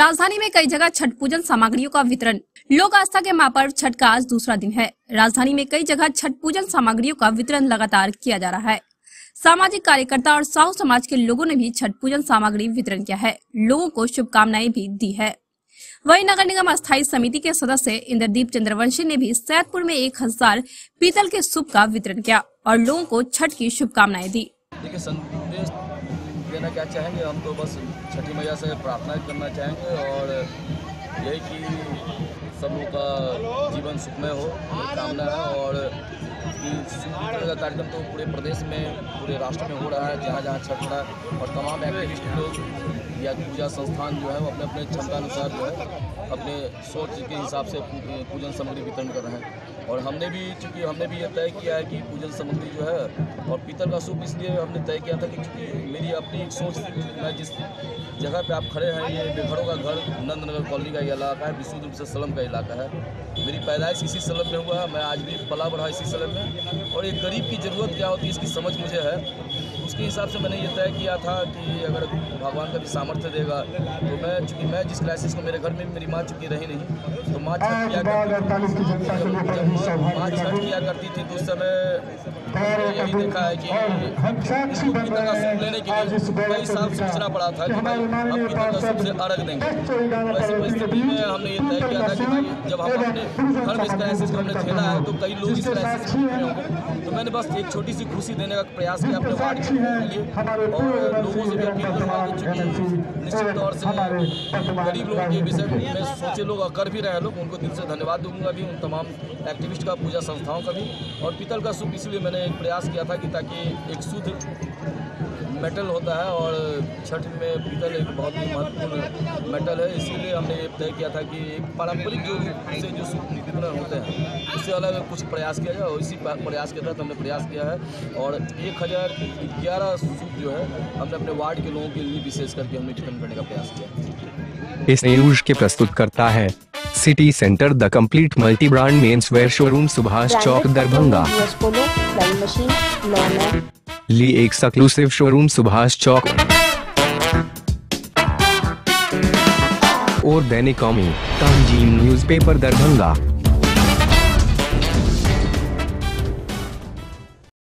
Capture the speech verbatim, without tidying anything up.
राजधानी में कई जगह छठ पूजन सामग्रियों का वितरण। लोक आस्था के महापर्व छठ का आज दूसरा दिन है। राजधानी में कई जगह छठ पूजन सामग्रियों का वितरण लगातार किया जा रहा है। सामाजिक कार्यकर्ता और साहू समाज के लोगों ने भी छठ पूजन सामग्री वितरण किया है। लोगों को शुभकामनाएं भी दी है। वहीं नगर निगम अस्थायी समिति के सदस्य इंद्रदीप चंद्रवंशी ने भी सैदपुर में एक हजार पीतल के सूप का वितरण किया और लोगों को छठ की शुभकामनाएं दी। देखिए, संदेश देना क्या चाहेंगे, हम तो बस छठी मैया से प्रार्थना करना चाहेंगे और यही कि सब लोग का जीवन सुखमय हो, ये कामना है। और सूप का कार्यक्रम तो पूरे प्रदेश में, पूरे राष्ट्र में हो रहा है, जहाँ जहाँ छठ का, और तमाम एक्टिविस्ट लोग या पूजा संस्थान जो है वो अपने अपने क्षमता अनुसार जो है अपने सोच के हिसाब से पूजन सामग्री वितरण कर रहे हैं। और हमने भी, चूँकि हमने भी ये तय किया है कि पूजन सामग्री जो है और पीतल का सूप, इसलिए हमने तय किया था कि चूँकि मेरी अपनी एक सोच, मैं जिस जगह पे आप खड़े हैं, ये बेघरों का घर नंदनगर कॉलोनी का ये इलाका है, विशुद्ध रूप से स्लम का इलाका है। मेरी पैदाइश इसी स्लम में हुआ है, मैं आज भी पला बढ़ा इसी स्लम में, और एक गरीब की ज़रूरत क्या होती है इसकी समझ मुझे है। उसके हिसाब से मैंने ये तय किया था कि अगर भगवान का भी सामर्थ्य देगा तो मैं, चूँकि मैं जिस क्राइसिस को, मेरे घर में मेरी माँ चूँकि रही नहीं, तो माँ छठ किया करती थी। जब माँ छठ किया करती थी तो उस समय यही देखा है कि इसको पीतल का सूप लेने के लिए कई साल सोचना पड़ा था कि भाई हम पीतल का सूप से अर्घ देंगे। ऐसी परिस्थिति में हमने ये तय किया था कि भाई जब हम अपने घर में इस क्राइसिस को हमने झेला है तो कई लोग इस क्राइसिस में होंगे, तो मैंने बस एक छोटी सी खुशी देने का प्रयास किया अपने वार्ड के लिए, और लोगों से भी अपील करूँगा कि चूँकि निश्चित तौर से गरीब लोगों के विषय में सोचे लोग और कर भी रहे हैं लोग, उनको दिल से धन्यवाद दूंगा भी, उन तमाम एक्टिविस्ट का, पूजा संस्थाओं का भी। और पीतल का सूप इसलिए मैंने एक प्रयास किया था कि ताकि एक शुद्ध मेटल होता है और छठ में पीतल एक बहुत ही महत्वपूर्ण मेटल है, इसीलिए हमने ये तय किया था कि पारंपरिक जो से जो सूप वितरण होते हैं उससे अलग कुछ प्रयास किया जाए, और इसी प्रयास के तहत हमने प्रयास किया है। और एक हज़ार ग्यारह सूप जो है हमने अपने वार्ड के लोगों के लिए विशेष करके हमने वितरण करने का प्रयास किया। इस न्यूज के प्रस्तुत करता है city centre the complete multi brand men's wear showroom, Subhash Chowk, Darbhanga. ली एक एक्सक्लूसिव शोरूम, सुभाष चौक। और दैनिक कौमी, तंजीम न्यूज़पेपर, दरभंगा।